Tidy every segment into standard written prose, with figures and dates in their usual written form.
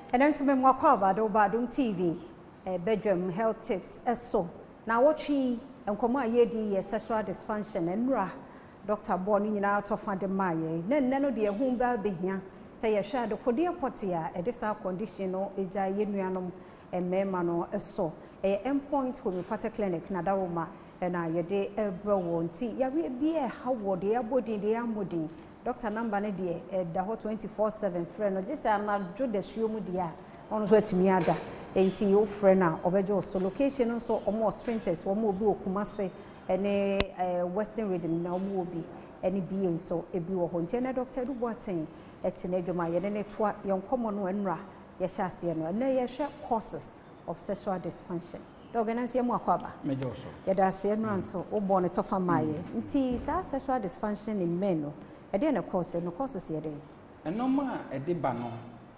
And then some more cover Badwan TV, Badwan health tips. So now what she and come ye sexual dysfunction and Dr. Bonnie in out of the Maya. Then none of the home baby here say a shadow for dear potia, a dis condition or a giant and memano so a endpoint will be part clinic Nadaroma and I a day ever won't see. Ya be a how would their body they are moody. Dr. Number Nadia at the hot 24/7 friend or this I'm not do the shoe mudia on sweat me ada. Ain't your friend now or so location also or more sprinters or more blue Kumase and a western region now will be any being so a blue container doctor do what thing at Tinejoma and then young common when ra yashasian and they share causes of sexual dysfunction. The organization Mwakaba Yadasian so or born a tougher maye. It is sexual dysfunction in men. And then, of course, no causes a day. And no ma a debano.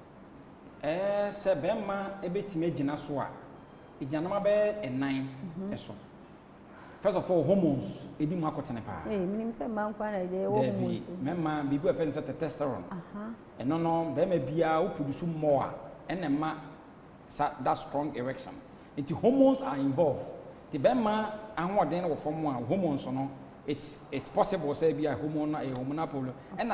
Sebema a bit imagine as well. A janamabe and 9 so. First of all, hormones, a be market and a par. Meaning some man one a day, Mamma, be good friends at the testosterone. And no, there may be a who produce more and a ma that strong erection. Into hormones are involved. The Bema and what then from one hormones or no. It's possible say be a hormonal problem and the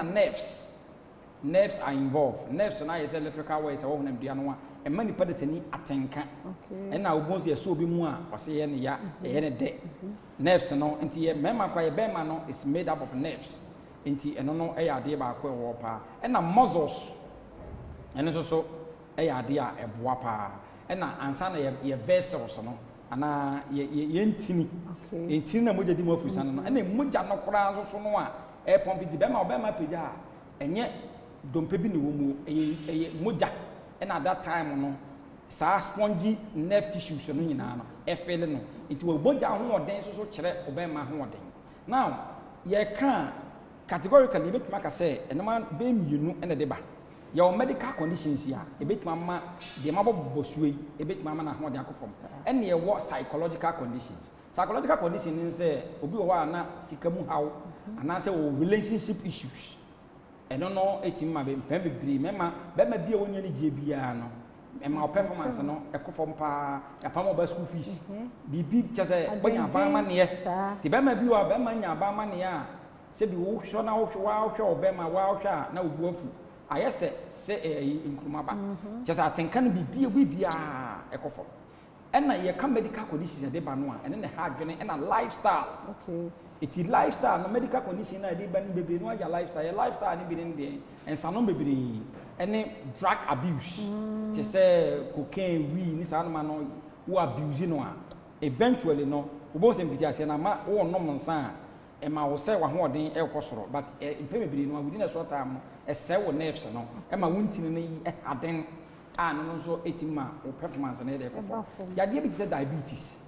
nerves are involved. Nerves and I is electrical ways of them the and many parties need attention. And now once you so be more or say any ya any day. Nerves no into a member by a bema is made up of nerves into and no idea about wapa and the muscles and also a idea a wapa and answer your vessels no. Ana yentini entini na moja di mo ofisa no na moja no kora so no a e pompi di be ma peja enye dompe bi ne wo mu eye moja and at that time no sa spongy nerve tissues no nyina no e feel no it wo moja ho oden so kire obema ho oden now ye kan categorically betima ka say enema be mienu ene de ba your medical conditions here, a bit mamma, the mabbo bosui, a bit mamma na ho de akofom. And ye what psychological conditions. Psychological conditions say obi wa na sikamu how and answer relationship issues. I don't know 18 ma be bebre mema be ma bia wonya ni je bia no. E ma performance no e kofom pa ya pa mo ba school fees. Bibi chese bonya ba ma ne. Ti be ma bi wa be ma nya ba ma ne a se bi wo hwo na wo hwo be ma wa hwo na obu afu. I say in Kumaba. Just I think can be a ecofo. And I come medical conditions at the Banua, and then a hard journey and a lifestyle. Okay. It is lifestyle, no medical condition. I did baby, no your lifestyle, in there, and some baby, any drug abuse. To say cocaine, weed, this animal who abuse no. Eventually, no, who was in Vitia, and I'm all normal son. And I will say one more day, but within a short time, a cell nerves, no, and my winting a den, and also 18 months or performance and headache. The idea is diabetes.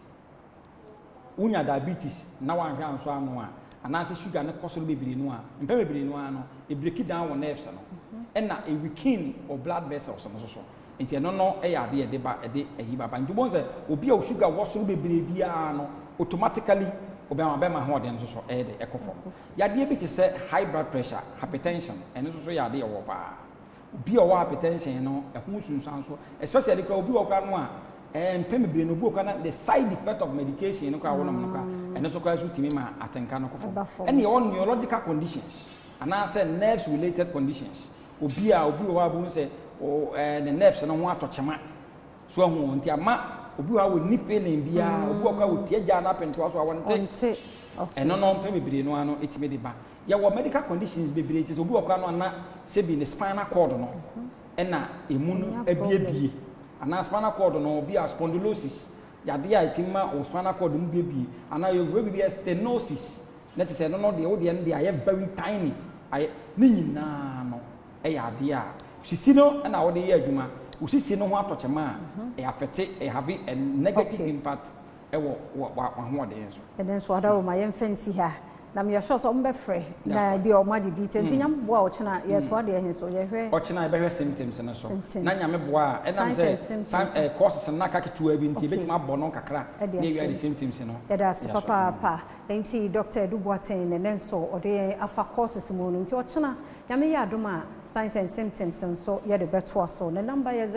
Unya diabetes, now I'm down so I'm one, and I say sugar and cost of baby no one, and baby no one, it break it down on nerves, and now a weakening of blood vessels and so. And you know, a idea a day a hiba, and you want to be a sugar was to be automatically. Obama Horden so air the ecofo. Diabetes say high blood pressure, hypertension, and also ya de oba. Be a hypertension, you know, a who's so, especially the Obu and Pemibri no book the side effect of medication, and also cause you Timima at Tencano. And your neurological conditions, and I said nerves related conditions. Obu say, oh, the nerves and one touch a man. So I want your obi wa woni feeling bia obi wa wo tie ja na pento aso awonte eno no mpa bebre no ano etime de ba ya wo medical conditions bebre it is obi wa no na se bi ne spinal cord no ena emu no abie ana spinal cord no obi a spondylosis ya de a etima o spinal cord mu bie ana yo bi stenosis that is no de o de en de are very tiny ay ni nyina no e ya de a sisi no na wo de ye adwuma usisi no ho atochema e affect e have a negative impact e wo ho de so and then so ada o my fancy ha na me sure so mbe frɛ na bi o ma di detail nyam boa o chena ye to ade hin so ye hwɛ o chena be hwɛ symptoms no so na nyame boa e nam say courses na ka ketewa bi nti betima abɔ no kakra na wi the symptoms no ye da papa enti Dr. Duboaten ne nso o de afa courses mu no nti o chena nyame ye Adom a signs and symptoms nso ye de beto so the number is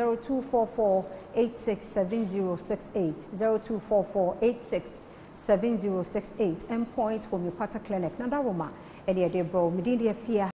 0244867068 0244867068 endpoint homeopathic clinic na da roma e de bro medin de afia